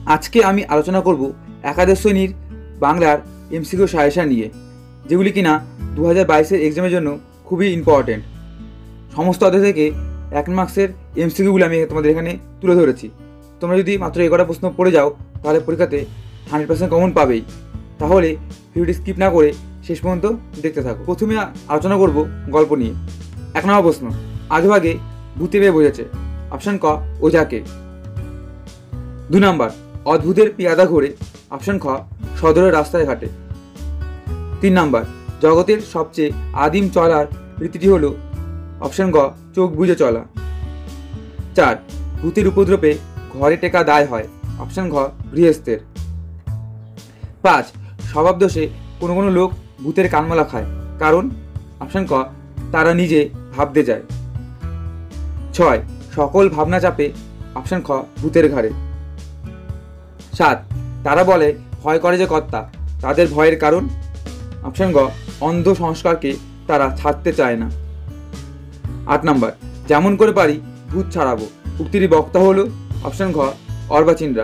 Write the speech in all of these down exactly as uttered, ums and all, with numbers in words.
আজকে আমি আলোচনা করব একাদশ শ্রেণীর বাংলার এমসিকিউ সাজেশন নিয়ে, যেগুলি কিনা দু হাজার বাইশের এক্সামের জন্য খুবই ইম্পর্টেন্ট। সমস্ত অধ্যায় থেকে এক মার্কসের এমসিকিউগুলো আমি তোমাদের এখানে তুলে ধরেছি। তোমরা যদি মাত্র এগারোটা প্রশ্ন পড়ে যাও তাহলে পরীক্ষাতে হান্ড্রেড পার্সেন্ট কমন পাবেই। তাহলে ভিডিওটি স্কিপ না করে শেষ পর্যন্ত দেখতে থাকো। প্রথমে আলোচনা করব গল্প নিয়ে। এক নম্বর প্রশ্ন, আগেভাগে ভূতে পেয়ে বোঝাচ্ছে। অপশান ক, ওঝাকে। দু নম্বর, অদ্ভুতের পেয়াদা ঘোরে। অপশান খ, সদরের রাস্তায় ঘাটে। তিন নম্বর, জগতের সবচেয়ে আদিম চলার রীতিটি হলো। অপশান গ, চোখ বুজে চলা। চার, ভূতের উপদ্রবে ঘরে টেকা দায় হয়। অপশান ঘ, গৃহস্থের। পাঁচ, স্বভাবদোষে কোনো কোনো লোক ভূতের কানমালা খায়, কারণ। অপশান ক, তারা নিজে ভাবতে যায়। ছয়, সকল ভাবনা চাপে। অপশান খ, ভূতের ঘাড়ে। সাত, তারা বলে ভয় করে যে কর্তা, তাদের ভয়ের কারণ। অপশান গ, অন্ধ সংস্কারকে তারা ছাড়তে চায় না। আট নম্বর, যেমন করে পারি ভূত ছাড়াবো। উক্তির বক্তা হলো। অপশান ঘ, অর্বাচীনরা।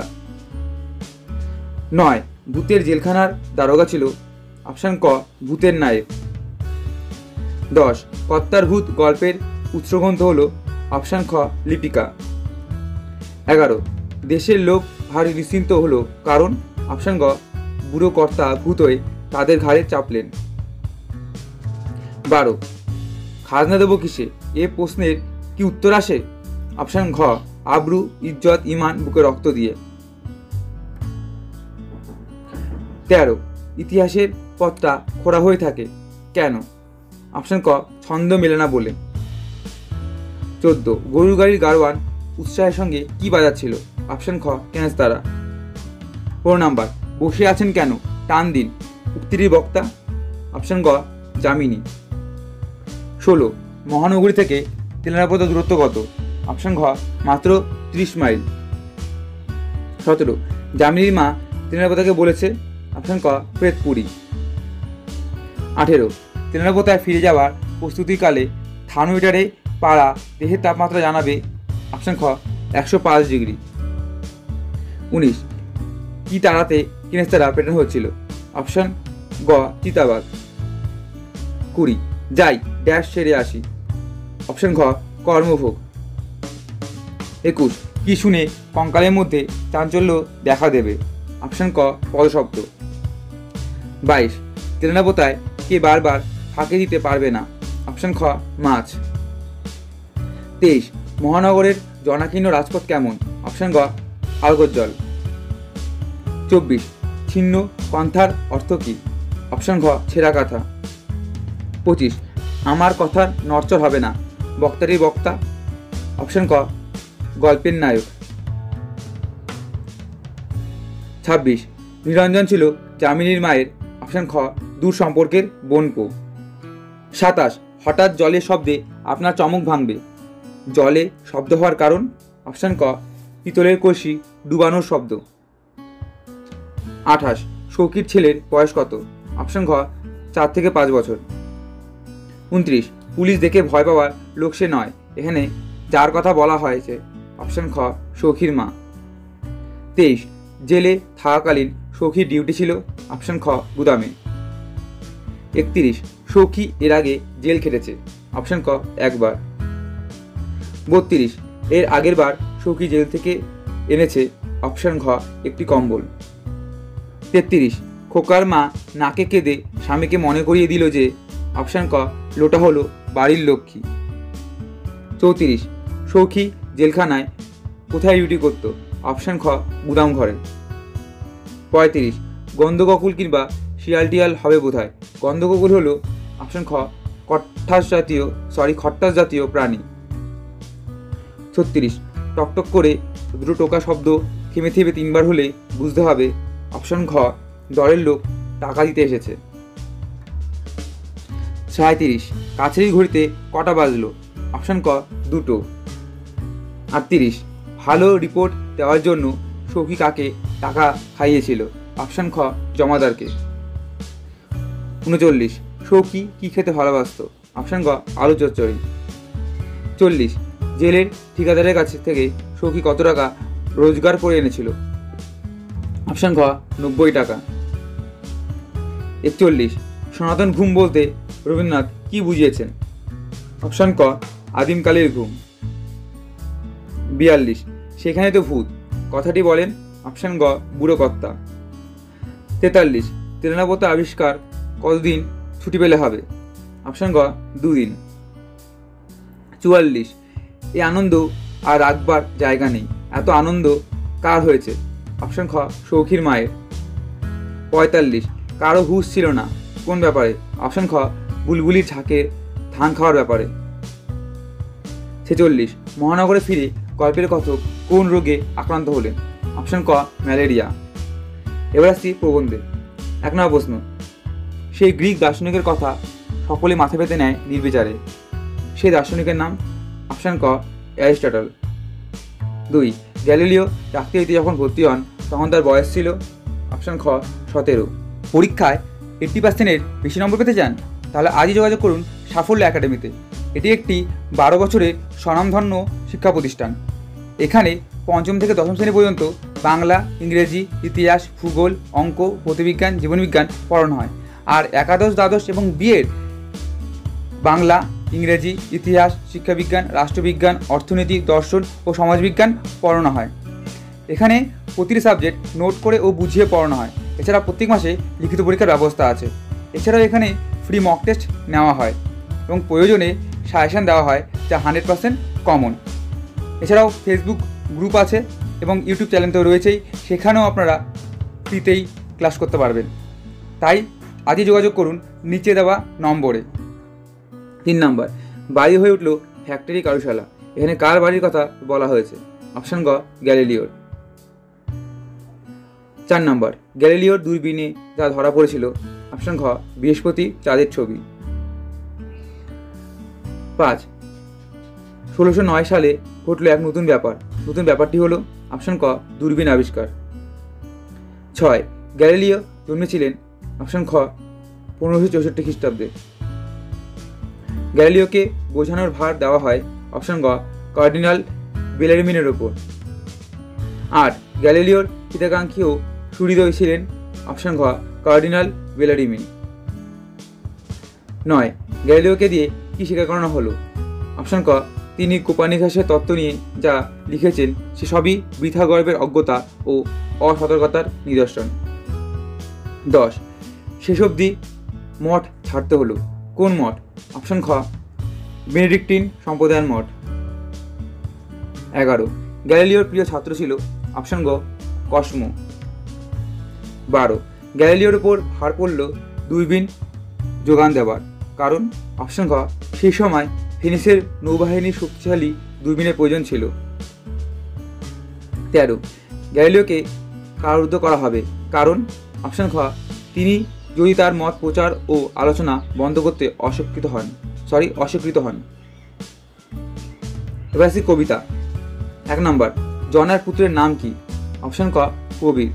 নয়, ভূতের জেলখানার দারোগা ছিল। অপশান ক, ভূতের নায়ক। দশ, কর্তার ভূত গল্পের উৎসগ্রন্থ হলো। অপশান খ, লিপিকা। এগারো, দেশের লোক ভারী নিশ্চিন্ত হলো, কারণ। অপশান গ, বুড়ো কর্তা ভূত হয়ে তাদের ঘাড়ে চাপলেন। বারো, খাজনা দেবো কিসে, এ প্রশ্নের কি উত্তর আসে? অপশান ঘ, আবরু, ইজ্জত, ইমান, বুকে রক্ত দিয়ে। তেরো, ইতিহাসের পথটা খোঁড়া হয়ে থাকে, কেন? অপশান ক, ছন্দ মেলে না বলে। চোদ্দ, গরুর গাড়ির গাড়োয়ান উৎসাহের সঙ্গে কি বাজাচ্ছিল? অপশান খ, কেনেস্তারা। পনেরো নাম্বার, বসে আছেন কেন, টান দিন। উক্তিটির বক্তা। অপশান গ, যামিনী। ষোলো, মহানগরী থেকে তেলেনাপোতা দূরত্ব কত? অপশান ঘ, মাত্র ত্রিশ মাইল। সতেরো, যামিনীর মা তেলেনাপোতাকে বলেছে। অপশান ক, প্রেতপুরী। আঠেরো, তেলেনাপোতায় ফিরে যাওয়ার প্রস্তুতিকালে থার্মোমিটারে পাড়া দেহের তাপমাত্রা জানাবে। অপশান খ, একশো পাঁচ ডিগ্রি। উনিশ, কি তাড়াতে কেনেস্তারা পেটানো হচ্ছিল? অপশান গ, চিতাবাঘ। কুড়ি, যাই ড্যাশ সেরে আসি। অপশান ঘ, কর্মভোগ। একুশ, কি শুনে কঙ্কালের মধ্যে চাঞ্চল্য দেখা দেবে? অপশান ক, পদশব্দ। বাইশ, তেলেনাপোতায় কে বারবার ফাঁকে দিতে পারবে না? অপশান খ, মাছ। তেইশ, মহানগরের জনাকীর্ণ রাজপথ কেমন? অপশান গ, আলগোজ্জ্বল। চব্বিশ, ছিন্ন কন্থার অর্থ কী? অপশান ঘ, ছেঁড়া কাঁথা। পঁচিশ, আমার কথার নড়চড় হবে না, বক্তারই বক্তা। অপশান ক, গল্পের নায়ক। ছাব্বিশ, নিরঞ্জন ছিল যামিনীর মায়ের। অপশান খ, দূর সম্পর্কের বোনপো। সাতাশ, হঠাৎ জলের শব্দে আপনার চমক ভাঙবে। জলে শব্দ হওয়ার কারণ? অপশান ক, পিতলের কলসি ডুবানোর শব্দ। আঠাশ, শৌকির ছেলের বয়স কত? অপশান ঘ, চার থেকে পাঁচ বছর। উনত্রিশ, পুলিশ দেখে ভয় পাওয়ার লোক সে নয়, এখানে যার কথা বলা হয়েছে। অপশান খ, সখীর মা। তেইশ, জেলে থাকাকালীন সখীর ডিউটি ছিল। অপশান খ, গুদামে। একত্রিশ, সখী এর আগে জেল খেটেছে। অপশান ক, একবার। বত্রিশ, এর আগের বার সখী জেল থেকে এনেছে। অপশান ঘ, একটি কম্বল। তেত্রিশ, খোকার মা নাকে কেঁদে স্বামীকে মনে করিয়ে দিল যে। অপশান ক, লোটা হলো বাড়ির লক্ষ্মী। চৌত্রিশ, সখী জেলখানায় কোথায় ডিউটি করত? অপশান খ, গুদাম ঘরে। পঁয়ত্রিশ, গন্ধগোকুল কিংবা শিয়াল টিয়াল হবে বোধহয়। গন্ধগোকুল হলো। অপশান খ, খট্টাস জাতীয় সরি খট্টাস জাতীয় প্রাণী। ছত্রিশ, টকটক করে দুটো টোকা শব্দ থেমে থেমে তিনবার হলে বুঝতে হবে। অপশান ঘ, দরের লোক টাকা দিতে এসেছে। সাঁইত্রিশ, কাছেরই ঘড়িতে কটা বাজলো? অপশান ক, দুটো। আটত্রিশ, ভালো রিপোর্ট দেওয়ার জন্য সখী কাকে টাকা খাইয়েছিল? অপশান খ, জমাদারকে। উনচল্লিশ, সখী কি খেতে ভালোবাসত? অপশান গ, আলু চচ্চড়ি। চল্লিশ, জেলের ঠিকাদারের কাছ থেকে সখী কত টাকা রোজগার করে এনেছিল? অপশন ঘ নব্বই টাকা। একচল্লিশ, সনাতন ঘুম বলতে রবীন্দ্রনাথ কি বুঝিয়েছেন? অপশন ক আদিমকালের ঘুম। বিয়াল্লিশ, সেখানে তো ভূত কথাটি বলেন? অপশন গ বুড়ো কর্তা। তেতাল্লিশ, তেলেনাপোতা আবিষ্কার কতদিন ছুটি পেলে হবে? অপশন গ দুদিন। চুয়াল্লিশ, এই আনন্দ আর রাখবার জায়গা নেই, এত আনন্দ কার হয়েছে? অপশন খ সৌখীর মায়ের। পঁয়তাল্লিশ, কারো হুঁশ ছিল না কোন ব্যাপারে? অপশন খ বুলবুলির ঝাঁকে ধান খাওয়ার ব্যাপারে। ছেচল্লিশ, মহানগরে ফিরে গল্পের কথক কোন রোগে আক্রান্ত হলেন? অপশন ক ম্যালেরিয়া। এবার আসছি প্রবন্ধে। এক নম্বর প্রশ্ন, সেই গ্রিক দার্শনিকের কথা সকলে মাথা পেতে নেয় নির্বিচারে, সেই দার্শনিকের নাম? অপশন ক অ্যারিস্টটল। দুই, গ্যালিলিও ডাক্তারিতে যখন ভর্তি হন তখন তার বয়স ছিল? অপশন খ সতেরো। পরীক্ষায় এইট্টি পার্সেন্টের বেশি নম্বর পেতে চান? তাহলে আজই যোগাযোগ করুন সাফল্য একাডেমিতে। এটি একটি বারো বছরের স্বনামধন্য শিক্ষা প্রতিষ্ঠান। এখানে পঞ্চম থেকে দশম শ্রেণী পর্যন্ত বাংলা, ইংরেজি, ইতিহাস, ভূগোল, অঙ্ক, ভৌতবিজ্ঞান, জীবনবিজ্ঞান পড়ানো হয়। আর একাদশ, দ্বাদশ এবং বিএড বাংলা, ইংরেজি, ইতিহাস, শিক্ষাবিজ্ঞান, রাষ্ট্রবিজ্ঞান, অর্থনীতি, দর্শন ও সমাজবিজ্ঞান পড়ানো হয়। এখানে প্রতিটি সাবজেক্ট নোট করে ও বুঝিয়ে পড়ানো হয়। এছাড়া প্রত্যেক মাসে লিখিত পরীক্ষার ব্যবস্থা আছে। এছাড়াও এখানে ফ্রি মক টেস্ট নেওয়া হয় এবং প্রয়োজনে সাজেশন দেওয়া হয়, যা হান্ড্রেড পার্সেন্ট কমন। এছাড়াও ফেসবুক গ্রুপ আছে এবং ইউটিউব চ্যানেল তো রয়েছেই, সেখানেও আপনারা ফ্রিতেই ক্লাস করতে পারবেন। তাই আজই যোগাযোগ করুন নিচে দেওয়া নম্বরে। তিন নম্বর, বাড়ি হয়ে উঠল ফ্যাক্টরি কারুশালা, এখানে কার বাড়ির কথা বলা হয়েছে? অপশন গ গ্যালিলিওর। চার নম্বর, গ্যালিলিওর দূরবীনে যা ধরা পড়েছিল? অপশন ঘ বৃহস্পতি চাঁদের ছবি। পাঁচ, ষোলোশো নয় সালে ঘটল এক নতুন ব্যাপার, নতুন ব্যাপারটি হলো? অপশন ক দূরবীন আবিষ্কার। ছয়, গ্যালিলিও জন্মেছিলেন? অপশন খ পনেরোশো চৌষট্টি খ্রিস্টাব্দে। গ্যালিলিওকে বোঝানোর ভার দেওয়া হয়? অপশন গ কার্ডিনাল বেলারিমিনের ওপর। আট, গ্যালিলিওর হিতাকাঙ্ক্ষীও সুহৃদয় ছিলেন? অপশন ঘ কার্ডিনাল বেলারিমিন। নয়, গ্যালিলিওকে দিয়ে কি স্বীকার করানো হলো? অপশন ক তিনি কোপার্নিকাসের তত্ত্ব নিয়ে যা লিখেছেন সে সবই বৃথা গর্বের অজ্ঞতা ও অসতর্কতার নিদর্শন। দশ, শেষ অবধি মঠ ছাড়তে হলো, কোন মঠ? অপশন খ বেনেডিক্টিন সম্প্রদায়ের মঠ। এগারো, গ্যালিলিওর প্রিয় ছাত্র ছিল? অপশন গ কসমো। বারো, গ্যালিলিওর উপর ভার পড়ল দূরবীন যোগান দেওয়ার, কারণ? অপশন খ সেই সময় ভেনিসের নৌবাহিনীর শক্তিশালী দূরবীনের প্রয়োজন ছিল। তেরো, গ্যালিলিওকে কারারুদ্ধ করা হবে, কারণ? অপশন খ তিনি যদি তার মত প্রচার ও আলোচনা বন্ধ করতে অস্বীকৃত হন সরি অস্বীকৃত হন। এবার আসি কবিতা। এক নম্বর, জনার পুত্রের নাম কি? অপশন ক কবির।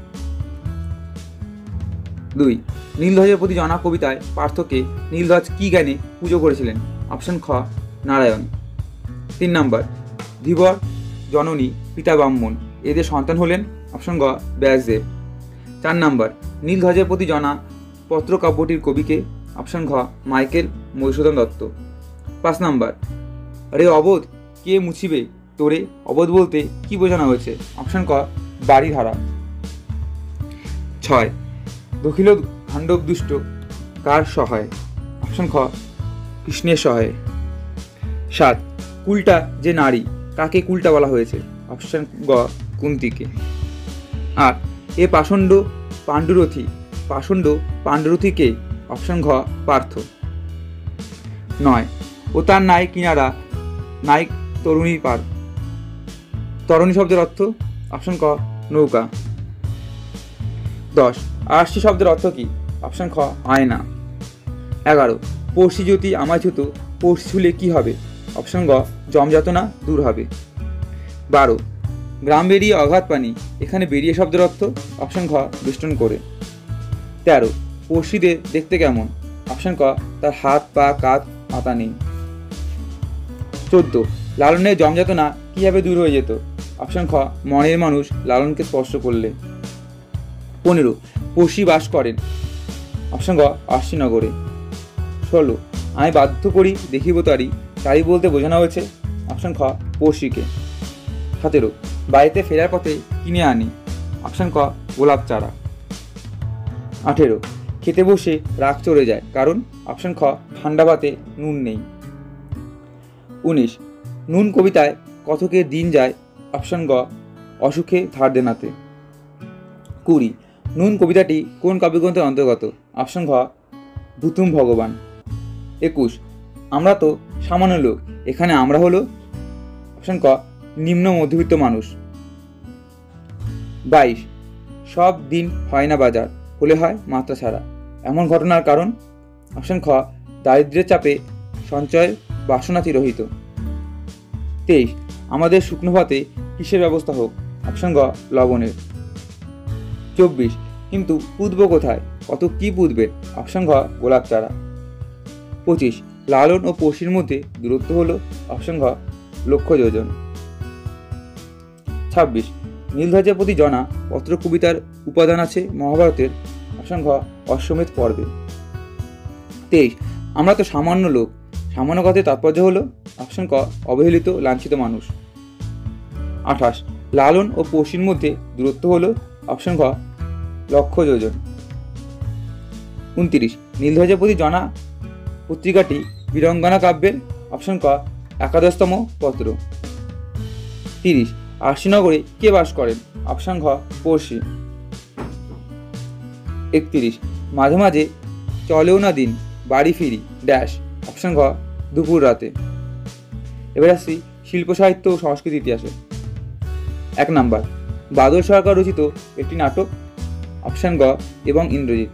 দুই, নীলধ্বজের প্রতি জনা কবিতায় পার্থকে নীলধ্বজ কি জ্ঞানে পুজো করেছিলেন? অপশন খ নারায়ণ। তিন নম্বর, ধীবর জননী পিতা ব্রাহ্মণ, এদের সন্তান হলেন? অপশন গ ব্যাসদেব। চার নম্বর, নীলধ্বজের প্রতি জনা পত্রকাব্যটির কবিকে? অপশন ঘ মাইকেল মধুসূদন দত্ত। পাঁচ নম্বর, রে অবোধ কে মুছিবে তোরে, অবোধ বলতে কি বোঝানো হয়েছে? অপশন ক বাড়িধারা। ছয়, দখিল ভাণ্ডব দুষ্ট কার সহায়? অপশন খ কৃষ্ণের সহায়। সাত, কুলটা যে নারী কাকে কুলটা বলা হয়েছে? অপশন গ কুন্তিকে। আট, এ পাষণ্ড পাণ্ডুরথী পাষণ্ড পাণ্ডুরথী কে? অপশন ঘ পার্থ। নয়, ও তার নাই কিনারা নাইক তরুণীর পার, তরুণী শব্দের অর্থ? অপশন ক নৌকা। দশ, আরশি শব্দের অর্থ কি? অপশন খ আয়না। এগারো, পড়শি জ্যোতি আমায় ছুতো, পড়শি ছুলে কি হবে? অপশন গ জমযাতনা দূর হবে। বারো, গ্রাম বেরিয়ে অগাধ পানি, এখানে বেরিয়ে শব্দের অর্থ? অপশন খ বেষ্টন করে। তেরো, পড়শিদের দেখতে কেমন? অপশন ক তার হাত পা কাঁধ মাথা নেই। চোদ্দ, লালনের জমযাতনা কিভাবে দূর হয়ে যেত? অপশন খ মনের মানুষ লালনকে স্পর্শ করলে। পনেরো পড়শি বাস করেন, অপশন গ আশিনগরে। ষোলো আমি বাধ্য করি দেখিব তারি, তারি বলতে বোঝানো হয়েছে অপশন খ পড়শিকে। সতেরো বাড়িতে ফেরার পথে কিনে আনি, অপশন ক গোলাপ চারা। আঠেরো খেতে বসে রাগ চড়ে যায়, কারণ অপশন খ ঠান্ডা ভাতে নুন নেই। উনিশ নুন কবিতায় কথকের দিন যায়, অপশন গ অসুখে ধার দেনাতে। কুড়ি নুন কবিতাটি কোন কাব্যগ্রন্থের অন্তর্গত, অপশন ঘ ভুতুম ভগবান। একুশ আমরা তো সামান্য লোক, এখানে আমরা হলো অপশন ক নিম্ন মধ্যবিত্ত মানুষ। বাইশ সব দিন হয় না বাজার, হলে হয় মাত্রা ছাড়া, এমন ঘটনার কারণ অপশন খ দারিদ্র্যের চাপে সঞ্চয়ের বাসনা তিরোহিত। তেইশ আমাদের শুকনো ভাতে কিসের ব্যবস্থা হোক, অপশন গ লবণের। চব্বিশ কিন্তু পুঁতব কোথায়, কত কি পুঁতবে, অপশন ঘ গোলাপ চারা। পঁচিশ লালন ও পড়শির মধ্যে দূরত্ব হলো অপশন ঘ লক্ষ যোজন। ছাব্বিশ নীলধ্বজের প্রতি জনা পত্র কবিতার উপাদান আছে মহাভারতের, অপশন ঘ অশ্বমেধ পর্বে। তেইশ আমরা তো সামান্য লোক, সামান্য কথার তাৎপর্য হলো অপশন ক অবহেলিত লাঞ্ছিত মানুষ। আঠাশ লালন ও পড়শির মধ্যে দূরত্ব হলো অপশন ঘ লক্ষ যোজন। উনত্রিশ নীলধ্বজের প্রতি জনা পত্রিকাটি বীরঙ্গনা কাব্যের, অপশন ক একাদশতম পত্র। তিরিশ আশিনগরে কে বাস করেন, অপশন ঘ পড়শি। একত্রিশ মাঝে মাঝে চলেও না দিন বাড়ি ফিরি ড্যাশ, অপশন ঘ দুপুর রাতে। এবার আসছি শিল্প সাহিত্য ও সংস্কৃতি ইতিহাসে। এক নাম্বার বাদল সরকার রচিত একটি নাটক, অপশন গ এবং ইন্দ্রজিৎ।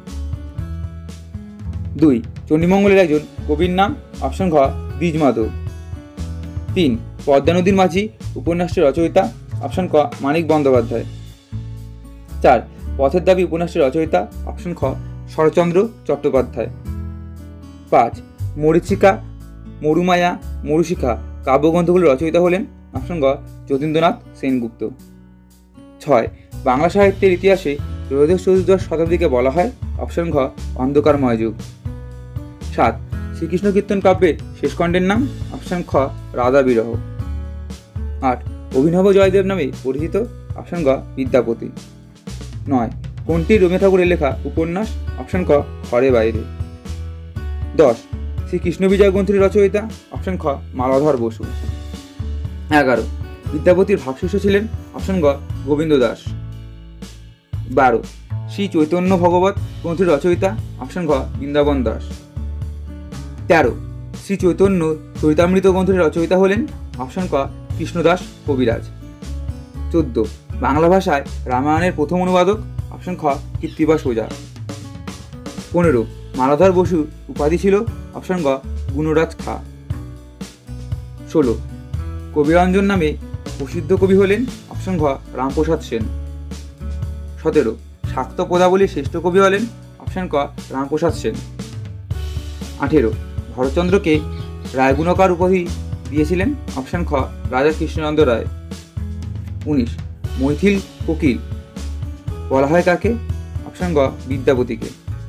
দুই চণ্ডীমঙ্গলের একজন কবির নাম, অপশন ঘ দ্বিজ মাধব। তিন পদ্মা নদীর মাঝি উপন্যাসটির রচয়িতা, অপশন ক মানিক বন্দ্যোপাধ্যায়। চার পথের দাবি উপন্যাসটির রচয়িতা, অপশন খ শরৎচন্দ্র চট্টোপাধ্যায়। পাঁচ মরীচিকা মরুমায়া মরুশিখা কাব্যগ্রন্থগুলির রচয়িতা হলেন, অপশন গ যতীন্দ্রনাথ সেনগুপ্ত। ছয় বাংলা সাহিত্যের ইতিহাসে ত্রয়োদশ চতুর্দশ শতাব্দীকে বলা হয়, অপশন ঘ অন্ধকারময় যুগ। সাত শ্রীকৃষ্ণ কীর্তন কাব্যের শেষ খণ্ডের নাম, অপশন খ রাধা বিরহ। আট অভিনব জয়দেব নামে পরিচিত, অপশন গ বিদ্যাপতি। নয় কোনটি রবীন্দ্রনাথ ঠাকুরের লেখা উপন্যাস, অপশন ক ঘরে বাইরে। দশ শ্রীকৃষ্ণ বিজয় গ্রন্থের রচয়িতা, অপশন খ মালাধর বসু। এগারো বিদ্যাপতির ভাবশিষ্য ছিলেন, অপশন গ গোবিন্দ দাস। বারো শ্রী চৈতন্য ভগবত গ্রন্থের রচয়িতা, অপশন ঘ বৃন্দাবন দাস। তেরো শ্রী চৈতন্য চরিতামৃত গ্রন্থের রচয়িতা হলেন, অপশন ক কৃষ্ণদাস কবিরাজ। চোদ্দ বাংলা ভাষায় রামায়ণের প্রথম অনুবাদক, অপশন খ কৃত্তিবাস ওঝা। পনেরো মালাধর বসু উপাধি ছিল, অপশন গ গুণরাজ খাঁ। ষোলো কবিরঞ্জন নামে প্রসিদ্ধ কবি হলেন, অপশন ঘ রামপ্রসাদ সেন। সতেরো শাক্ত পদাবলীর শ্রেষ্ঠ কবি হলেন, অপশন ক রামপ্রসাদ সেন। আঠেরো ভরতচন্দ্রকে রায়গুণকার উপাধি দিয়েছিলেন, অপশন খ রাজা কৃষ্ণচন্দ্র রায়। উনিশ মৈথিল কোকিল বলা হয় কাকে, অপশন গ বিদ্যাপতিকে।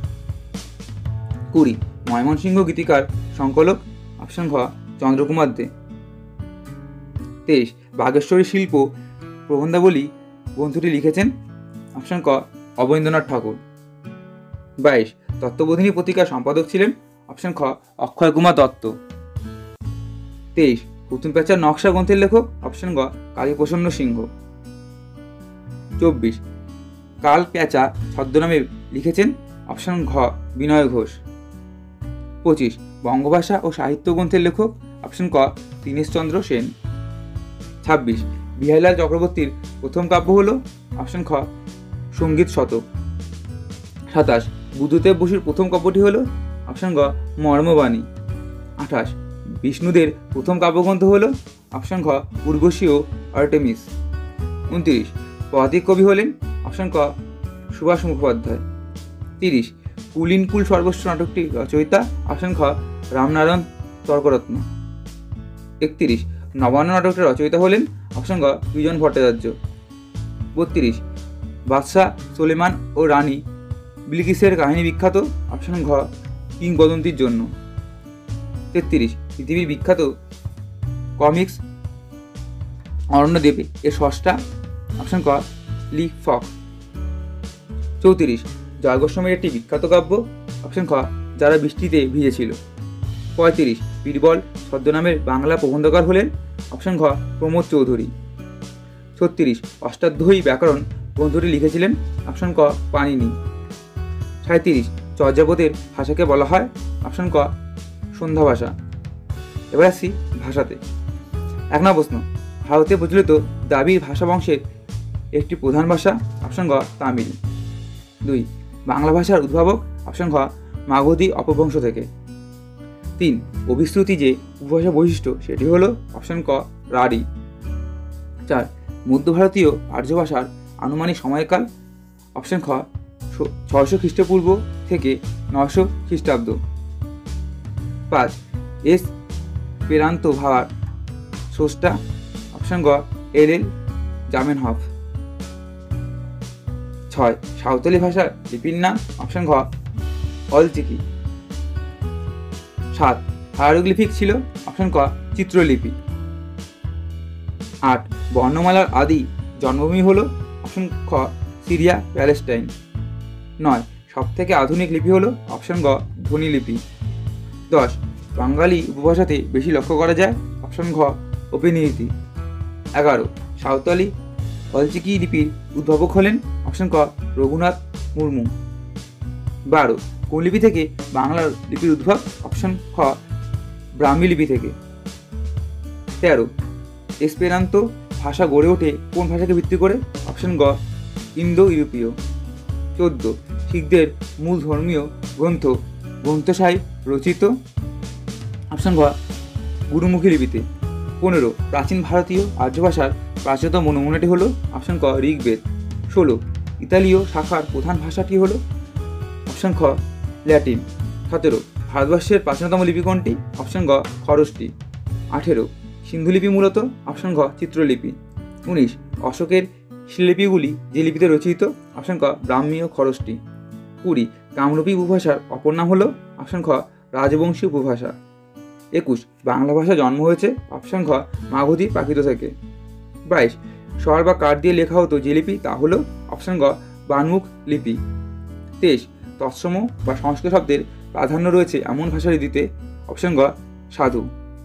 কুড়ি ময়মনসিংহ গীতিকার সংকলক, অপশন ঘ চন্দ্রকুমার দে। তেইশ বাগেশ্বরী শিল্প প্রবন্ধাবলী গ্রন্থটি লিখেছেন, অপশন ক অবনীন্দ্রনাথ ঠাকুর। বাইশ তত্ত্ববোধিনী পত্রিকার সম্পাদক ছিলেন, অপশন খ অক্ষয় কুমার দত্ত। তেইশ পুতুল প্যাঁচার নকশা গ্রন্থের লেখক, অপশন গ কালীপ্রসন্ন সিংহ। চব্বিশ কাল প্যাঁচা ছদ্মনামে লিখেছেন, অপশন ঘ বিনয় ঘোষ। পঁচিশ বঙ্গভাষা ও সাহিত্য গ্রন্থের লেখক, অপশন ক দীনেশচন্দ্র সেন। ছাব্বিশ বিহারীলাল চক্রবর্তীর প্রথম কাব্য হল, অপশন খ সঙ্গীত শতক। সাতাশ বুদ্ধদেব বসুর প্রথম কাব্যটি হল, অপশন গ মর্মবাণী। আঠাশ বিষ্ণুদের প্রথম কাব্যগ্রন্থ হল, অপশন ঘ উর্বশী ও আর্টেমিস। উনত্রিশ পদাতিক কবি হলেন, অপশন ক সুভাষ মুখোপাধ্যায়। তিরিশ কুলিন কুল সর্বস্ব নাটকটি রচয়িতা, অপশন খ রামনারায়ণ তর্করত্ন। একত্রিশ নবান্ন নাটকটির রচয়িতা হলেন, অপশন গ বিজন ভট্টাচার্য। বত্রিশ বাদশাহ সুলেমান ও রানী বিলকিসের কাহিনী বিখ্যাত, অপশন ঘ কিংবদন্তির জন্য। তেত্রিশ পৃথিবীর বিখ্যাত কমিক্স অরণ্যদেব এর স্রষ্টা, অপশন ক লি ফক। চৌত্রিশ জয় গোস্বামীর একটি বিখ্যাত কাব্য, অপশন খ যারা বৃষ্টিতে ভিজেছিল। পঁয়ত্রিশ বীরবল ছদ্মনামের বাংলা প্রবন্ধকার হলেন, অপশন ঘ প্রমোদ চৌধুরী। ছত্রিশ অষ্টাধ্যায়ী ব্যাকরণ গ্রন্থটি লিখেছিলেন, অপশন ক পাণিনি। সাঁইত্রিশ চর্যাপদের ভাষাকে বলা হয়, অপশন ক সন্ধ্যা ভাষা। এবার আসছি ভাষাতে। এক নম্বর প্রশ্ন, ভারতে প্রচলিত দ্রাবিড় ভাষা বংশের একটি প্রধান ভাষা, অপশন গ তামিল। দুই বাংলা ভাষার উদ্ভাবক, অপশন ঘ মাগধী অপভ্রংশ থেকে। তিন অভিশ্রুতি যে উপভাষা বৈশিষ্ট্য সেটি হলো, অপশন ক রাঢ়ী। চার মধ্য ভারতীয় আর্য ভাষার আনুমানিক সময়কাল, অপশন খ ছয়শো খ্রিস্টপূর্ব থেকে নয়শো খ্রিস্টাব্দ। পাঁচ এস পেরান্ত ভাষার স্রষ্টা, অপশন গ এল এল জামেনহফ। ছয় সাঁওতালি ভাষার লিপির নাম, অপশন ঘ অলচিকি। সাত হায়ারোগ্লিফিক ছিল, অপশন ক চিত্রলিপি। আট বর্ণমালার আদি জন্মভূমি হল, অপশন খ সিরিয়া প্যালেস্টাইন। নয় সবথেকে আধুনিক লিপি হল, অপশন গ ধ্বনিলিপি। দশ বাঙালি উপভাষাতে বেশি লক্ষ্য করা যায়, অপশন ঘ অপিনিহিতি। এগারো সাঁওতালি অলচিকি লিপির উদ্ভাবক হলেন, অপশন ক রঘুনাথ মুর্মু। বারো কোন লিপি থেকে বাংলার লিপির উদ্ভব, অপশন খ ব্রাহ্মী লিপি থেকে। তেরো এসপেরান্তো ভাষা গড়ে ওঠে কোন ভাষাকে ভিত্তি করে, অপশন গ ইন্দো ইউরোপীয়। চোদ্দ শিখদের মূল ধর্মীয় গ্রন্থ গ্রন্থসাহিব রচিত, অপশন ঘ গুরুমুখী লিপিতে। পনেরো প্রাচীন ভারতীয় আর্য ভাষার প্রাচীনতম নমুনাটি হল, অপশন ক ঋগ্বেদ। ষোলো ইতালীয় শাখার প্রধান ভাষাটি হল, অপশন খ ল্যাটিন। সতেরো ভারতবর্ষের প্রাচীনতম লিপি কোনটি, অপশন গ খরষ্টি। আঠেরো সিন্ধুলিপি মূলত, অপশন ঘ চিত্রলিপি। উনিশ অশোকের শিলালিপিগুলি যে লিপিতে রচিত, অপশন ক ব্রাহ্মী ও খরষ্টি। কুড়ি কামরূপী উপভাষার অপর নাম হল, অপশন খ রাজবংশী উপভাষা। একুশ বাংলা ভাষা জন্ম হয়েছে, অপশন ঘ মাগধী প্রাকৃত থেকে। বাইশ স্বর বা কাঠ দিয়ে লেখা হতো যে লিপি, তা হল, অপশন গ বানমুখ লিপি। তেইশ তৎসম বা সংস্কৃত শব্দের প্রাধান্য রয়েছে এমন ভাষা রীতিতে, অপশন গ সাধু।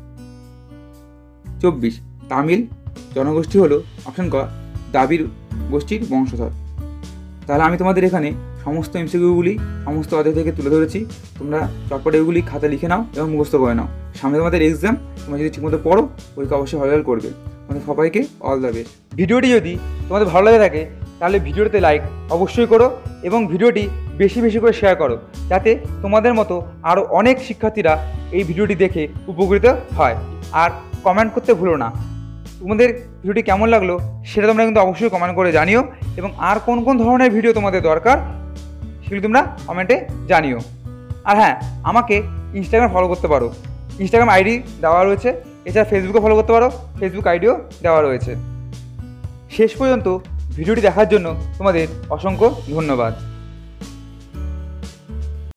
চব্বিশ তামিল জনগোষ্ঠী হল, অপশন ক দ্রাবিড় গোষ্ঠীর বংশধর। তাহলে আমি তোমাদের এখানে সমস্ত এমসিকিউগুলি সমস্ত অধ্যায় থেকে তুলে ধরেছি। তোমরা চটপট এগুলি খাতা লিখে নাও এবং মুখস্থ করে নাও। সামনে তোমাদের এক্সাম, তোমরা যদি ঠিকমতো পড়ো পরীক্ষা অবশ্যই ভালো করবে। তোমাদের সবাইকে অল দ্য বেস্ট। ভিডিওটি যদি তোমাদের ভালো লাগে থাকে তাহলে ভিডিওতে লাইক অবশ্যই করো এবং ভিডিওটি বেশি বেশি করে শেয়ার করো, যাতে তোমাদের মতো আরও অনেক শিক্ষার্থীরা এই ভিডিওটি দেখে উপকৃত হয়। আর কমেন্ট করতে ভুলো না, তোমাদের ভিডিওটি কেমন লাগলো সেটা তোমরা কিন্তু অবশ্যই কমেন্ট করে জানিও, এবং আর কোন কোন ধরনের ভিডিও তোমাদের দরকার সেগুলি তোমরা কমেন্টে জানিও। আর হ্যাঁ, আমাকে ইনস্টাগ্রাম ফলো করতে পারো, ইনস্টাগ্রাম আইডি দেওয়া রয়েছে। এছাড়া ফেসবুকে ফলো করতে পারো, ফেসবুক আইডিও দেওয়া রয়েছে। শেষ পর্যন্ত ভিডিওটি দেখার জন্য তোমাদের অসংখ্য ধন্যবাদ।